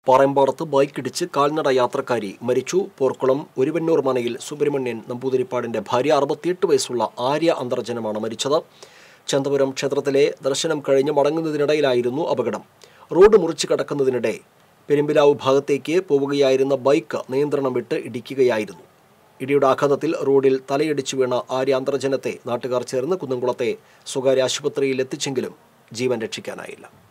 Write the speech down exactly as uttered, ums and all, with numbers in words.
പാറമ്പാടത്ത് ബൈക്കിടിച്ച് കാൽനട യാത്രക്കാരി മരിച്ചു. പോർക്കുളം ഒരുവന്നൂർ മനയിൽ സുബ്രഹ്മണ്യൻ നമ്പൂതിരിപ്പാടിന്റെ ഭാര്യ അറുപത്തിയെട്ട് വയസ്സുള്ള ആര്യ അന്തർജനമാണ് മരിച്ചത്. ചന്തപുരം ക്ഷേത്രത്തിലെ ദർശനം കഴിഞ്ഞ് മടങ്ങുന്നതിനിടയിലായിരുന്നു അപകടം. റോഡ് മുറിച്ച് കടക്കുന്നതിനിടെ പെരുമ്പിലാവ് ഭാഗത്തേക്ക് പോവുകയായിരുന്ന ബൈക്ക് നിയന്ത്രണം വിട്ട് ഇടിക്കുകയായിരുന്നു. ഇടിയുടെ ആഘാതത്തിൽ റോഡിൽ തലയിടിച്ചു വീണ ആര്യ അന്തർജനത്തെ നാട്ടുകാർ ചേർന്ന് കുന്നംകുളത്തെ സ്വകാര്യ ആശുപത്രിയിൽ എത്തിച്ചെങ്കിലും ജീവൻ രക്ഷിക്കാനായില്ല.